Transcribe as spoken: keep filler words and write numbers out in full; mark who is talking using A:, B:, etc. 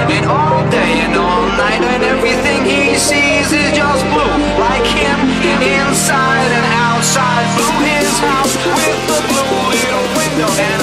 A: And all day and all night, and everything he sees is just blue. Like him, inside and outside. Blew his house with the blue little window. And